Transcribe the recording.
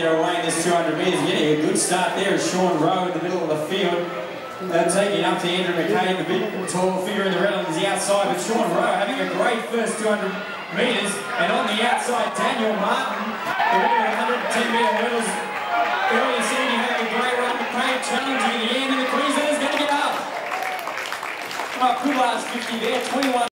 there away in this 200 metres. Getting a good start there is Sean Rowe in the middle of the field. Taking up to Andrew McKay, the big tall figure in the red on the outside, but Sean Rowe having a great first 200 metres, and on the outside Daniel Martin, the winner of 110 metre hurdles early this evening, having a great run. McKay challenging the end, and the Queensland is going to get up. Well, good last 50 there, 21.